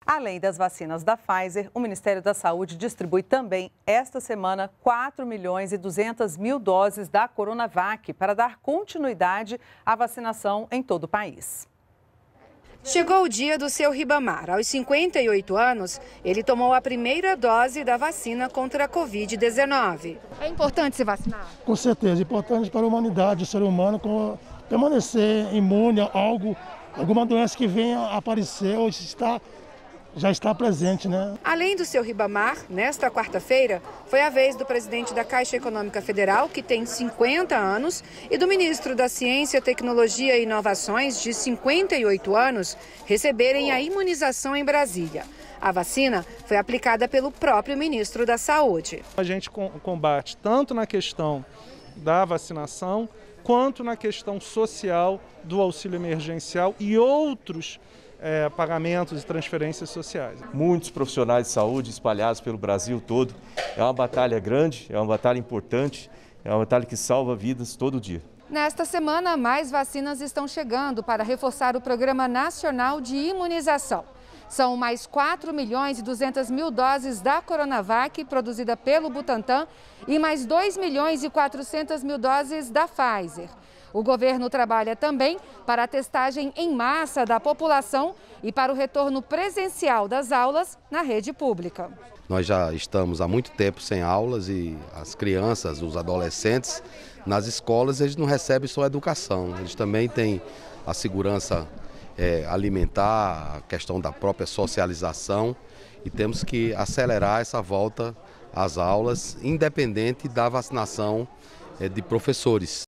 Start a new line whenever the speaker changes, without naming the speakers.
Além das vacinas da Pfizer, o Ministério da Saúde distribui também esta semana 4.200.000 doses da Coronavac para dar continuidade à vacinação em todo o país.
Chegou o dia do seu Ribamar. Aos 58 anos, ele tomou a primeira dose da vacina contra a Covid-19. É importante se vacinar?
Com certeza, é importante para a humanidade, o ser humano permanecer imune a alguma doença que venha a aparecer ou já está presente, né?
Além do seu Ribamar, nesta quarta-feira, foi a vez do presidente da Caixa Econômica Federal, que tem 50 anos, e do ministro da Ciência, Tecnologia e Inovações, de 58 anos, receberem a imunização em Brasília. A vacina foi aplicada pelo próprio ministro da Saúde.
A gente combate tanto na questão da vacinação, quanto na questão social do auxílio emergencial e outros pagamentos e transferências sociais.
Muitos profissionais de saúde espalhados pelo Brasil todo. É uma batalha grande, é uma batalha importante, é uma batalha que salva vidas todo dia.
Nesta semana, mais vacinas estão chegando para reforçar o Programa Nacional de Imunização. São mais 4.200.000 doses da Coronavac, produzida pelo Butantan, e mais 2.400.000 doses da Pfizer. O governo trabalha também para a testagem em massa da população e para o retorno presencial das aulas na rede pública.
Nós já estamos há muito tempo sem aulas e as crianças, os adolescentes, nas escolas, eles não recebem só educação, eles também têm a segurança alimentar, a questão da própria socialização, e temos que acelerar essa volta às aulas, independente da vacinação de professores.